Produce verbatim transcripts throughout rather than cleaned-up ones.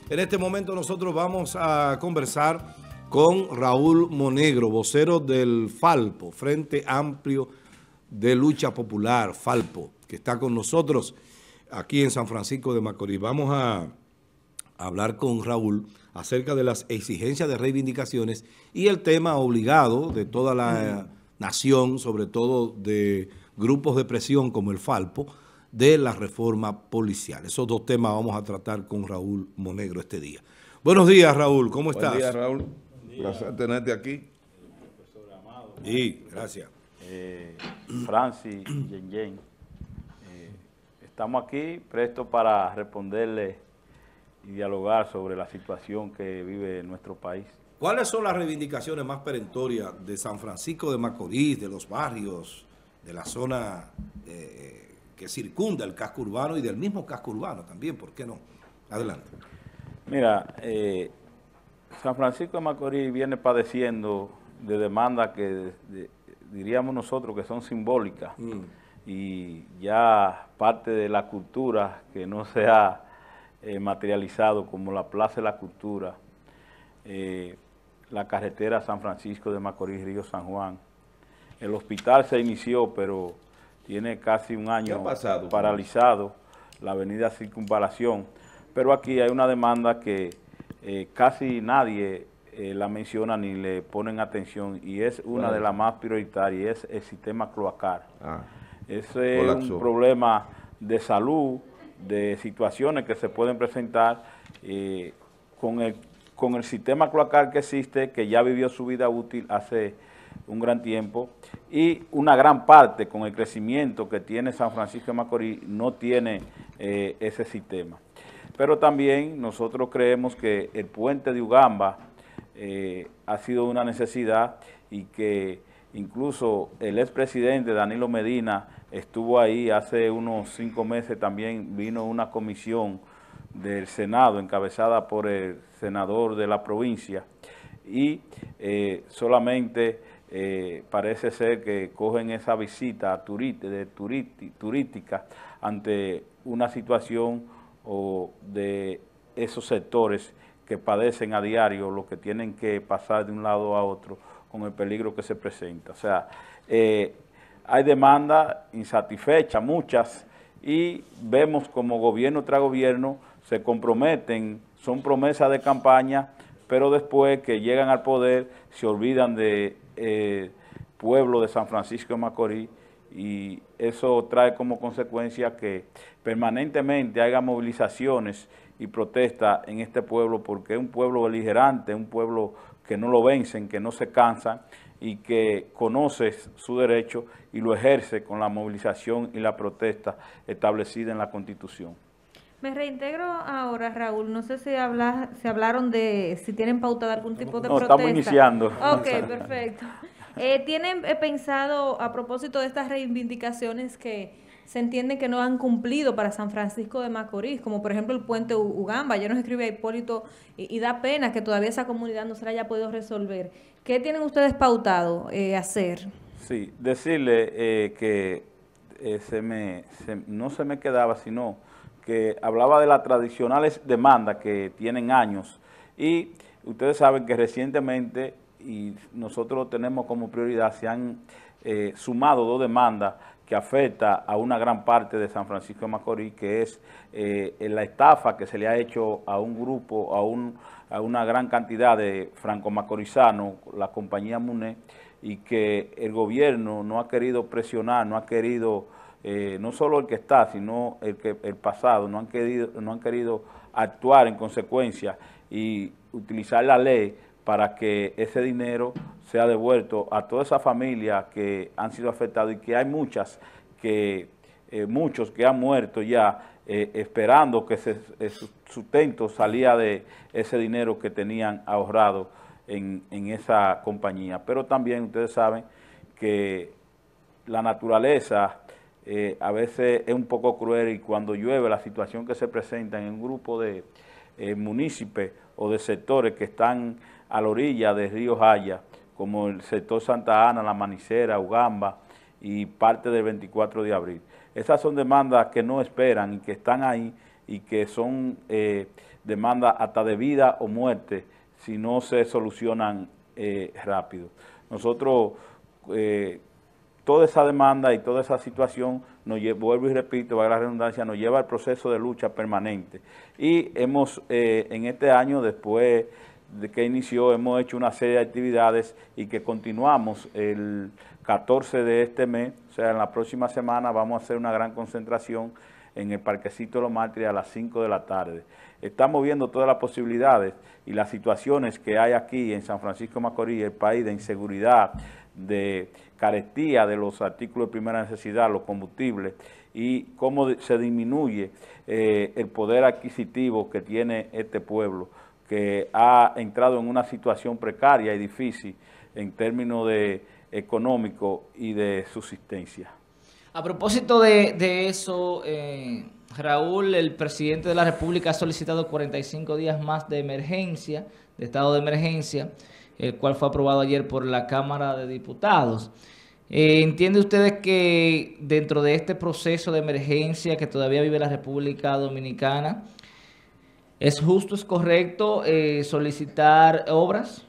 En este momento nosotros vamos a conversar con Raúl Monegro, vocero del Falpo, Frente Amplio de Lucha Popular, Falpo, que está con nosotros aquí en San Francisco de Macorís. Vamos a hablar con Raúl acerca de las exigencias de reivindicaciones y el tema obligado de toda la nación, sobre todo de grupos de presión como el Falpo, de la reforma policial. Esos dos temas vamos a tratar con Raúl Monegro este día. Buenos días, Raúl, ¿cómo estás? Buen día, Raúl. Placer tenerte aquí. El profesor Amado. Sí, gracias. Eh, Francis, Yen Yen, eh, estamos aquí prestos para responderle y dialogar sobre la situación que vive nuestro país. ¿Cuáles son las reivindicaciones más perentorias de San Francisco de Macorís, de los barrios, de la zona eh, que circunda el casco urbano y del mismo casco urbano también? ¿Por qué no? Adelante. Mira, eh, San Francisco de Macorís viene padeciendo de demandas que de, de, diríamos nosotros que son simbólicas mm. y ya parte de la cultura que no se ha eh, materializado, como la Plaza de la Cultura, eh, la carretera San Francisco de Macorís, Río San Juan. El hospital se inició, pero tiene casi un año pasado, paralizado, la avenida Circunvalación, pero aquí hay una demanda que eh, casi nadie eh, la menciona ni le ponen atención, y es una bueno. de las más prioritarias, es el sistema cloacal. Ah, Ese es un problema de salud, de situaciones que se pueden presentar eh, con, el, con el sistema cloacal que existe, que ya vivió su vida útil hace un gran tiempo, y una gran parte con el crecimiento que tiene San Francisco de Macorís no tiene eh, ese sistema. Pero también nosotros creemos que el puente de Ugamba eh, ha sido una necesidad, y que incluso el expresidente Danilo Medina estuvo ahí hace unos cinco meses, también vino una comisión del Senado encabezada por el senador de la provincia, y eh, solamente eh, parece ser que cogen esa visita turista, de turiti, turística ante una situación o de esos sectores que padecen a diario, lo que tienen que pasar de un lado a otro con el peligro que se presenta. O sea, eh, hay demandas insatisfechas, muchas, y vemos como gobierno tras gobierno se comprometen, son promesas de campaña, pero después que llegan al poder se olvidan de eh, pueblo de San Francisco de Macorís, y eso trae como consecuencia que permanentemente haya movilizaciones y protestas en este pueblo, porque es un pueblo beligerante, un pueblo que no lo vencen, que no se cansan y que conoce su derecho y lo ejerce con la movilización y la protesta establecida en la Constitución. Me reintegro ahora, Raúl. No sé si habla, si hablaron de si tienen pautada algún tipo de no, protesta. Estamos iniciando. Ok, perfecto. Eh, ¿Tienen eh, pensado, a propósito de estas reivindicaciones que se entiende que no han cumplido para San Francisco de Macorís, como por ejemplo el puente Ugamba? Ya nos escribe Hipólito y, y da pena que todavía esa comunidad no se la haya podido resolver. ¿Qué tienen ustedes pautado eh, hacer? Sí, decirle eh, que eh, se me, se, no se me quedaba, sino que hablaba de las tradicionales demandas que tienen años, y ustedes saben que recientemente, y nosotros lo tenemos como prioridad, se han eh, sumado dos demandas que afecta a una gran parte de San Francisco de Macorís, que es eh, la estafa que se le ha hecho a un grupo, a, un, a una gran cantidad de franco-macorizanos, la compañía MUNE, y que el gobierno no ha querido presionar, no ha querido, eh, no solo el que está, sino el, que, el pasado, no han, querido, no han querido actuar en consecuencia y utilizar la ley para que ese dinero sea devuelto a toda esa familia que han sido afectadas, y que hay muchas, que eh, muchos que han muerto ya eh, esperando que ese, ese sustento salía de ese dinero que tenían ahorrado en, en esa compañía. Pero también ustedes saben que la naturaleza eh, a veces es un poco cruel, y cuando llueve la situación que se presenta en un grupo de eh, municipios o de sectores que están a la orilla del río Jaya, como el sector Santa Ana, La Manicera, Ugamba y parte del veinticuatro de abril. Esas son demandas que no esperan y que están ahí, y que son eh, demandas hasta de vida o muerte si no se solucionan eh, rápido. Nosotros, eh, toda esa demanda y toda esa situación, nos lleva, vuelvo y repito, valga la redundancia, nos lleva al proceso de lucha permanente. Y hemos, eh, en este año, después de que inició, hemos hecho una serie de actividades y que continuamos el catorce de este mes, o sea, en la próxima semana vamos a hacer una gran concentración en el Parquecito de los Mártires a las cinco de la tarde. Estamos viendo todas las posibilidades y las situaciones que hay aquí en San Francisco de Macorís, el país, de inseguridad, de carestía de los artículos de primera necesidad, los combustibles, y cómo se disminuye eh, el poder adquisitivo que tiene este pueblo, que ha entrado en una situación precaria y difícil en términos de económico y de subsistencia. A propósito de, de eso, eh, Raúl, el presidente de la República ha solicitado cuarenta y cinco días más de emergencia, de estado de emergencia, el cual fue aprobado ayer por la Cámara de Diputados. Eh, ¿Entiende ustedes que dentro de este proceso de emergencia que todavía vive la República Dominicana, es justo, es correcto eh, solicitar obras?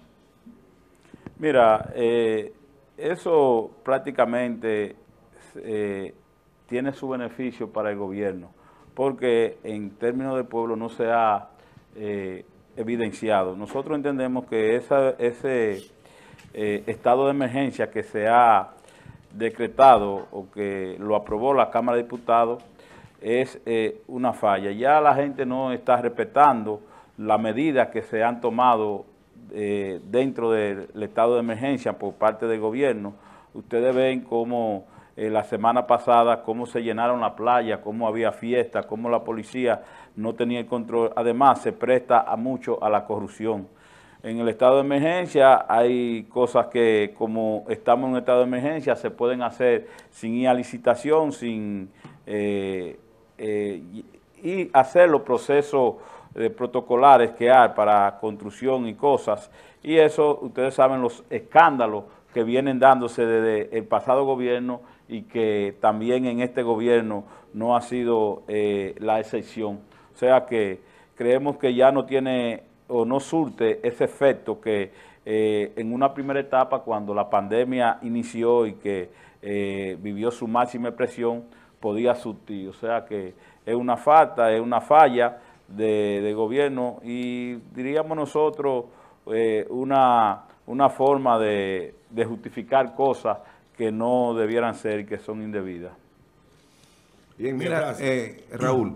Mira, eh, eso prácticamente eh, tiene su beneficio para el gobierno, porque en términos del pueblo no se ha eh, evidenciado. Nosotros entendemos que esa, ese eh, estado de emergencia que se ha decretado o que lo aprobó la Cámara de Diputados es eh, una falla. Ya la gente no está respetando las medidas que se han tomado eh, dentro del estado de emergencia por parte del gobierno. Ustedes ven cómo eh, la semana pasada, cómo se llenaron la playa, cómo había fiesta, cómo la policía no tenía el control. Además, se presta a mucho a la corrupción. En el estado de emergencia hay cosas que, como estamos en un estado de emergencia, se pueden hacer sin ir a licitación, sin eh, eh, y hacer los procesos eh, protocolares que hay para construcción y cosas. Y eso, ustedes saben los escándalos que vienen dándose desde el pasado gobierno y que también en este gobierno no ha sido eh, la excepción. O sea que creemos que ya no tiene o no surte ese efecto que eh, en una primera etapa, cuando la pandemia inició y que eh, vivió su máxima expresión, podía surtir. O sea que es una falta, es una falla de, de gobierno y diríamos nosotros eh, una, una forma de, de justificar cosas que no debieran ser y que son indebidas. Bien, mira, eh, Raúl,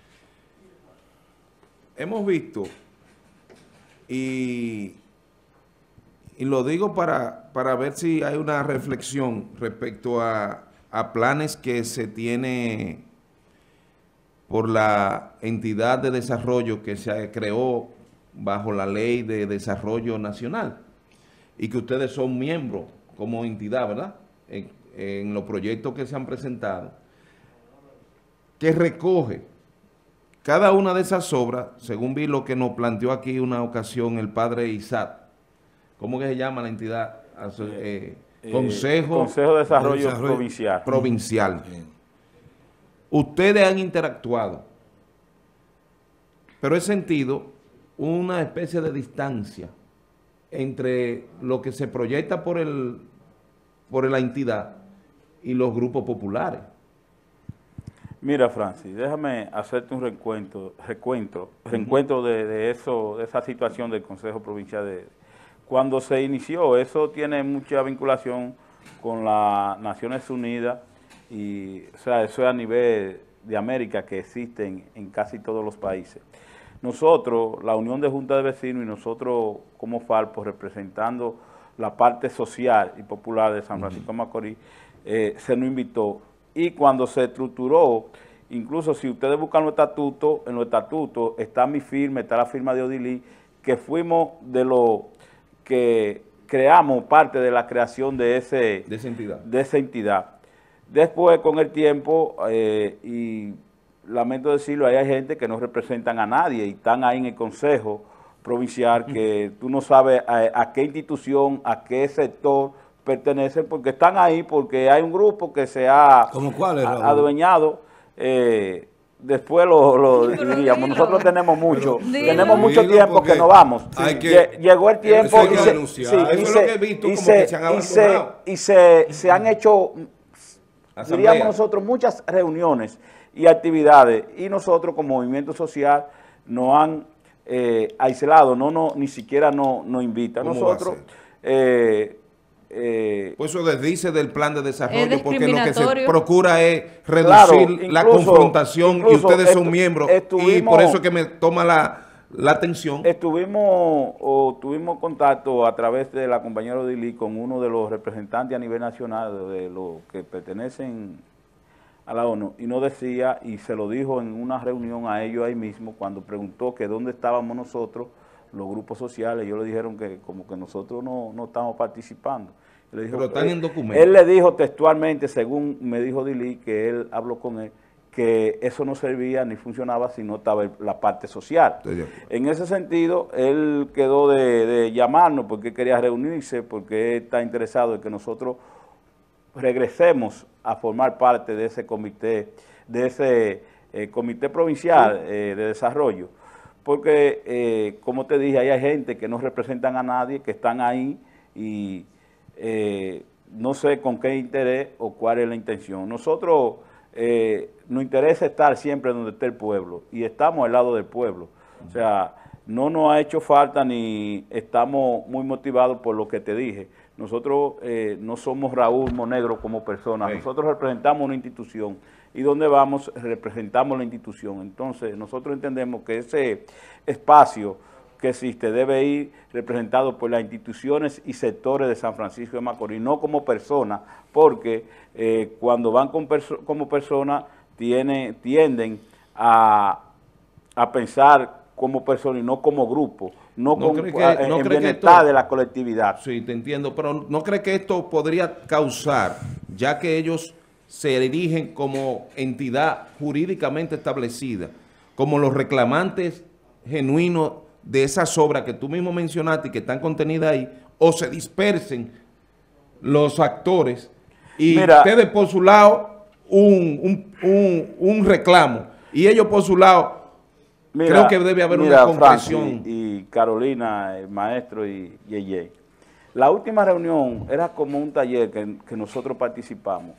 hemos visto, y, y lo digo para, para ver si hay una reflexión respecto a, a planes que se tiene por la entidad de desarrollo que se creó bajo la Ley de Desarrollo Nacional y que ustedes son miembros como entidad, ¿verdad?, en, en los proyectos que se han presentado, que recoge cada una de esas obras, según vi lo que nos planteó aquí una ocasión el padre Isaac. ¿Cómo que se llama la entidad? Eh, eh, Consejo, Consejo de Desarrollo, de Desarrollo Provincial. Provincial. Bien. Ustedes han interactuado, pero he sentido una especie de distancia entre lo que se proyecta por, el, por la entidad y los grupos populares. Mira, Francis, déjame hacerte un recuento, recuento, uh-huh. reencuentro de, de, eso, de esa situación del Consejo Provincial. De, cuando se inició, eso tiene mucha vinculación con las Naciones Unidas y, o sea, eso es a nivel de América que existe en, en casi todos los países. Nosotros, la Unión de Juntas de Vecinos y nosotros como Falpo, representando la parte social y popular de San Francisco de Macorís, eh, se nos invitó. Y cuando se estructuró, incluso si ustedes buscan los estatutos, en los estatutos está mi firma, está la firma de Odilí, que fuimos de lo que creamos parte de la creación de, ese, de, esa, entidad. de esa entidad. Después, con el tiempo, eh, y lamento decirlo, hay gente que no representan a nadie y están ahí en el Consejo Provincial, que tú no sabes a, a qué institución, a qué sector pertenecen, porque están ahí, porque hay un grupo que se ha ¿Cómo cuál es, adueñado eh, después lo, lo Pero diríamos. dilo. Nosotros tenemos mucho, Pero tenemos dilo. mucho Dilo, tiempo porque que no vamos. hay que- Lle- Llegó el tiempo eso hay que y se, denunciar. sí, Eso y es se- lo que he visto, y como se- que se han y se- abandonado. y se, se han hecho, Asamblea. diríamos nosotros, muchas reuniones y actividades, y nosotros como movimiento social nos han eh, aislado, no, no, ni siquiera nos no invitan. ¿Cómo va a Nosotros, ser? eh, eh, Pues eso desdice del plan de desarrollo, Es porque lo que se discriminatorio. procura es reducir Claro, la incluso- confrontación y incluso ustedes son estu- miembros. Y estuvimos- por eso es que me toma la, la atención. Estuvimos o tuvimos contacto a través de la compañera Odilí con uno de los representantes a nivel nacional de los que pertenecen a la ONU y nos decía, y se lo dijo en una reunión a ellos ahí mismo, cuando preguntó que dónde estábamos nosotros, los grupos sociales, ellos le dijeron que como que nosotros no, no estamos participando. Le dijo, Pero están él- en documentos. Él le dijo textualmente, según me dijo Odilí, que él habló con él, que eso no servía ni funcionaba si no estaba el- la parte social. Estoy de acuerdo. En ese sentido, él quedó de, de llamarnos porque quería reunirse, porque él está interesado en que nosotros regresemos a formar parte de ese comité, de ese eh, comité provincial eh, de desarrollo. Porque, eh, como te dije, ahí hay gente que no representan a nadie, que están ahí y eh, no sé con qué interés o cuál es la intención. Nosotros eh, nos interesa estar siempre donde esté el pueblo y estamos al lado del pueblo. O sea, no nos ha hecho falta ni estamos muy motivados por lo que te dije. Nosotros eh, no somos Raúl Monegro como persona, Sí. nosotros representamos una institución y donde vamos representamos la institución. Entonces nosotros entendemos que ese espacio que existe debe ir representado por las instituciones y sectores de San Francisco de Macorís, no como persona, porque eh, cuando van con perso como persona tiene, tienden a, a pensar como persona y no como grupo, no, ¿No con, cree que- a- en no cree que bienestar esto- de la colectividad. Sí, te entiendo, pero ¿no cree que esto podría causar, ya que ellos se erigen como entidad jurídicamente establecida, como los reclamantes genuinos de esas obras que tú mismo mencionaste y que están contenidas ahí, o se dispersen los actores y Mira, ustedes por su lado un, un, un, un reclamo y ellos por su lado? Creo que debe haber mira, una comprensión. Francis y Carolina, el maestro y Yeye. La última reunión era como un taller que, que nosotros participamos.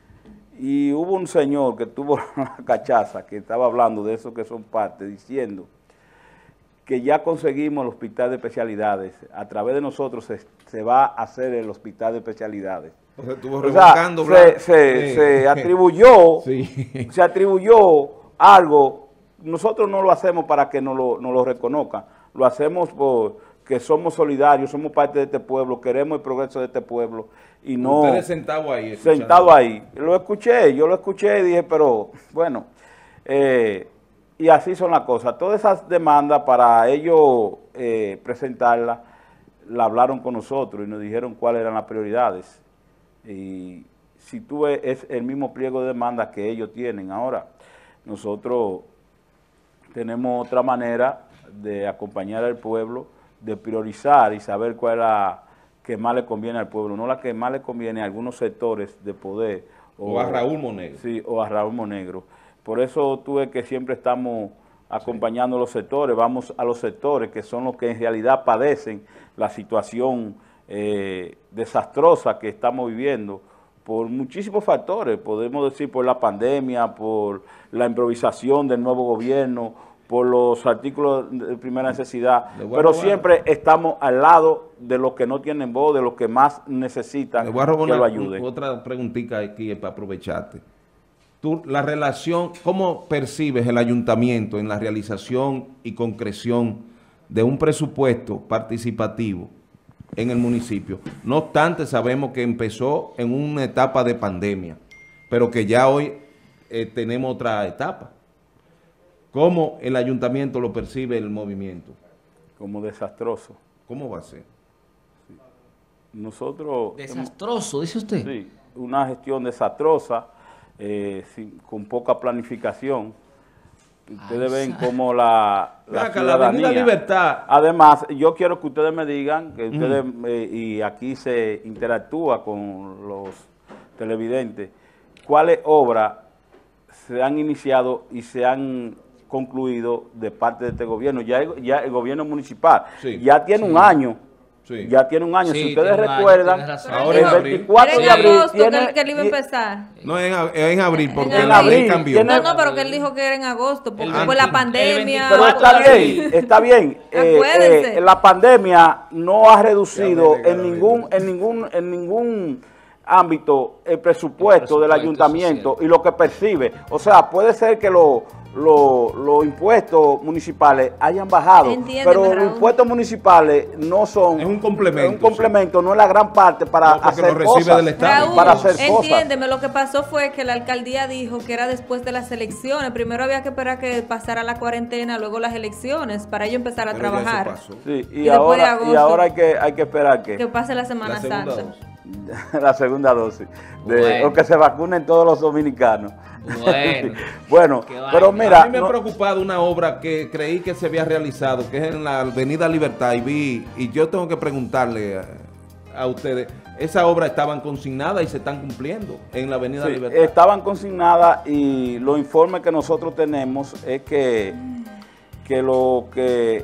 Y hubo un señor que tuvo una cachaza, que estaba hablando de eso que son parte, diciendo que ya conseguimos el hospital de especialidades. A través de nosotros se, se va a hacer el hospital de especialidades. O sea, estuvo O sea, revocando, se, Blanco. se- Sí. se atribuyó, Sí. se atribuyó algo. Nosotros no lo hacemos para que nos lo, nos lo reconozcan, lo hacemos porque somos solidarios, somos parte de este pueblo, queremos el progreso de este pueblo y no Ustedes sentados ahí. escuchando. sentado ahí. Lo escuché, yo lo escuché y dije, pero bueno, eh, y así son las cosas. Todas esas demandas para ellos eh, presentarlas, la hablaron con nosotros y nos dijeron cuáles eran las prioridades. Y si tú ves, es el mismo pliego de demandas que ellos tienen ahora. Nosotros tenemos otra manera de acompañar al pueblo, de priorizar y saber cuál es la que más le conviene al pueblo, no la que más le conviene a algunos sectores de poder. O a Raúl Monegro. Sí, o a Raúl Monegro. Por eso tú ves que siempre estamos acompañando a los sectores, vamos a los sectores que son los que en realidad padecen la situación eh, desastrosa que estamos viviendo por muchísimos factores, podemos decir por la pandemia, por la improvisación del nuevo gobierno, por los artículos de primera necesidad, Le voy a pero robar- siempre estamos al lado de los que no tienen voz, de los que más necesitan Le voy a robar que una- lo ayuden. otra preguntita aquí para aprovecharte. Tú, la relación, ¿cómo percibes el ayuntamiento en la realización y concreción de un presupuesto participativo en el municipio? No obstante, sabemos que empezó en una etapa de pandemia, pero que ya hoy eh, tenemos otra etapa. ¿Cómo el ayuntamiento lo percibe el movimiento? Como desastroso. ¿Cómo va a ser? Nosotros... Desastroso, dice usted. Sí, una gestión desastrosa, eh, sin- con poca planificación. Ustedes Ay, ven sa- cómo la, Ven la acá, la Avenida ciudadanía... Libertad. Además, yo quiero que ustedes me digan, que ustedes, eh, y aquí se interactúa con los televidentes, cuáles obras se han iniciado y se han concluido de parte de este gobierno. Ya el, ya el gobierno municipal Sí. ya tiene Sí. un año. Sí. Ya tiene un año. Sí, si ustedes tiene un año, recuerdan, tienes razón. Ahora el en abril. veinticuatro Era de en abril agosto que tiene, él, que él iba a empezar. No, es en, ab- es en abril, porque En en abril abril cambió. tiene- No, no, pero que él dijo que era en agosto, porque El fue la veinti- pandemia. el pero veinticuatro está de bien, abril. está bien. Eh, Acuérdense. eh, la pandemia no ha reducido Ya me en negaron ningún, ahorita. en ningún, en ningún ámbito el presupuesto, El del presupuesto, ayuntamiento eso es y lo que percibe. O sea, puede ser que lo- lo- los impuestos municipales hayan bajado, Entiéndeme, pero los Raúl. impuestos municipales no son... Es un complemento, es un complemento, no es la gran parte para No, porque hacer lo recibe cosas. del Estado. Raúl, para hacer cosas. entiéndeme, lo que pasó fue que la alcaldía dijo que era después de las elecciones. Primero había que esperar que pasara la cuarentena, luego las elecciones, para ellos empezar a Pero ya eso trabajar. pasó. Sí, y, Y después de ahora, y agosto. ahora hay que, hay que esperar que... Que pase la Semana La segunda Santa. dosis. la segunda dosis, de, Bueno. o que se vacunen todos los dominicanos. Bueno. Bueno, Qué vaina. pero mira, a mí me ha no- preocupado una obra que creí que se había realizado, que es en la Avenida Libertad, y vi, y yo tengo que preguntarle a, a ustedes, esa obra estaban consignadas y se están cumpliendo en la Avenida sí, Libertad. estaban consignadas y los informes que nosotros tenemos es que, que lo que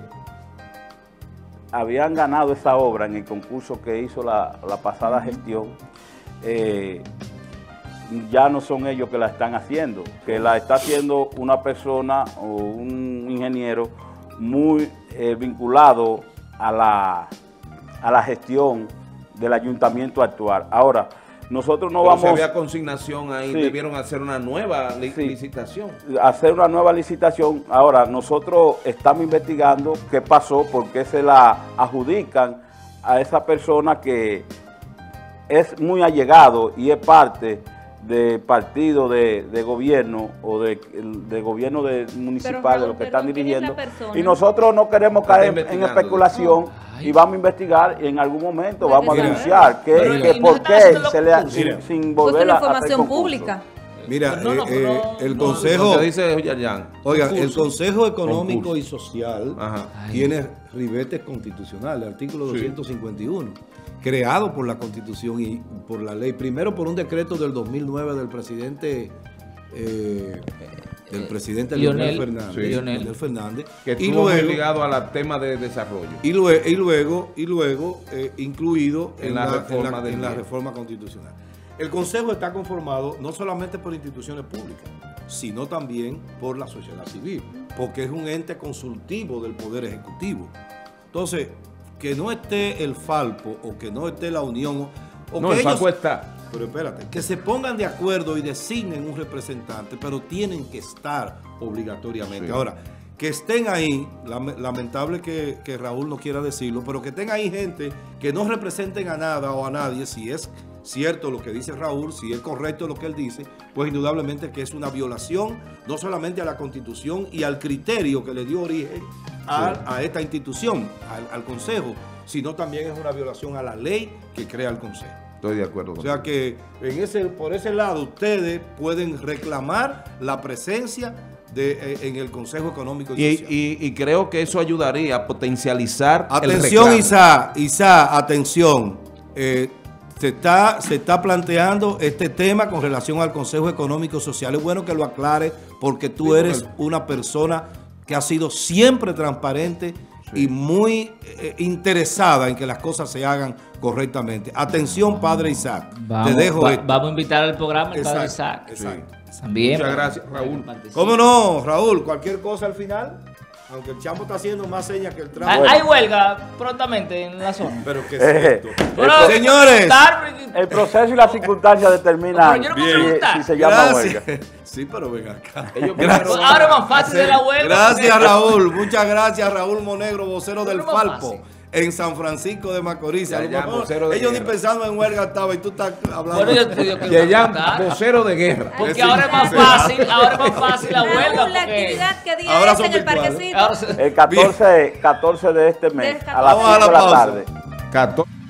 habían ganado esa obra en el concurso que hizo la, la pasada gestión, eh, ya no son ellos que la están haciendo, que la está haciendo una persona o un ingeniero muy eh, vinculado a la, a la gestión del ayuntamiento actual. Ahora, nosotros no Pero vamos si había consignación ahí, Sí. debieron hacer una nueva li- Sí. licitación. a hacer una nueva licitación. Ahora, nosotros estamos investigando qué pasó, por qué se la adjudican a esa persona que es muy allegado y es parte de partido de, de gobierno o de, de gobierno de municipal, Raúl, de lo que están perdón, ¿quién es la dirigiendo. persona? Y nosotros no queremos Está caer en investigando. especulación Ay. y vamos a investigar y en algún momento Pero vamos a mira, denunciar que, pero que y no por están qué haciendo se le lo ha, que- sin, Mira. sin Pues volver una a hacer información concurso. pública. Mira, No, no, eh, pero eh, el no, Consejo, Lo que dice Yayan. oiga, el Concurso. Consejo Económico Concurso. y Social Ajá. Ay. tiene ribetes constitucionales, artículo Sí. doscientos cincuenta y uno, creado por la Constitución y por la ley, primero por un decreto del dos mil nueve del presidente eh, del presidente Leonel, Lionel, Fernández, sí. Lionel. Leonel Fernández, Que y estuvo muy luego, ligado al tema de desarrollo. y luego, y luego, y luego eh, incluido en, En la la, reforma en la- del en la día. reforma constitucional. El Consejo está conformado no solamente por instituciones públicas, sino también por la sociedad civil, porque es un ente consultivo del Poder Ejecutivo. Entonces, que no esté el Falpo o que no esté la Unión, o No, que el ellos- Falpo está. pero espérate, que se pongan de acuerdo y designen un representante, pero tienen que estar obligatoriamente. Sí. Ahora, que estén ahí, lam- lamentable que, que Raúl no quiera decirlo, pero que estén ahí gente que no representen a nada o a nadie, si es cierto lo que dice Raúl, si es correcto lo que él dice, pues indudablemente que es una violación no solamente a la Constitución y al criterio que le dio origen a, a esta institución, al, al Consejo, sino también es una violación a la ley que crea el Consejo. Estoy de acuerdo O con sea que en ese, por ese lado ustedes pueden reclamar la presencia de, eh, en el Consejo Económico y, Y, Social. y- y creo que eso ayudaría a potencializar el Atención, reclamo. Isa, Isa, atención. Eh, se, está, se está planteando este tema con relación al Consejo Económico y Social. Es bueno que lo aclare porque tú Sí, eres porque- una persona que ha sido siempre transparente y muy eh, interesada en que las cosas se hagan correctamente. Atención, Padre Isaac. Vamos, Te dejo va- esto. vamos a invitar al programa el padre Exacto, Isaac. exacto. También. Muchas para- gracias, para que Raúl. participe. ¿Cómo no, Raúl? Cualquier cosa al final, aunque el champo está haciendo más señas que el Ah, trapo. Hay huelga prontamente en la zona. Pero qué Eh, es esto. Bueno, Señores. preguntar, El proceso y las circunstancias determinan Pero yo no puedo si, preguntar. si se llama huelga. Gracias. Sí, pero ven acá. Ellos Gracias. primero- Ahora es más fácil de la huelga. Gracias, Raúl. Muchas gracias, Raúl Monegro, vocero del Pero más Falpo, fácil. en San Francisco de Macorís. Ya, A lo ya, mejor vocero de ellos ni guerra. pensando en huelga estaban y tú estás hablando. Bueno, yo te digo que Yayan, preguntar. vocero de guerra. Porque Ese- ahora es más ese- fácil, ahora es más fácil la huelga. Raúl, la porque- actividad que día Ahora es son en el virtuales. parquecito. ahora se- El catorce, catorce de este mes, Del a las Vamos a cinco la de la pausa. tarde. catorce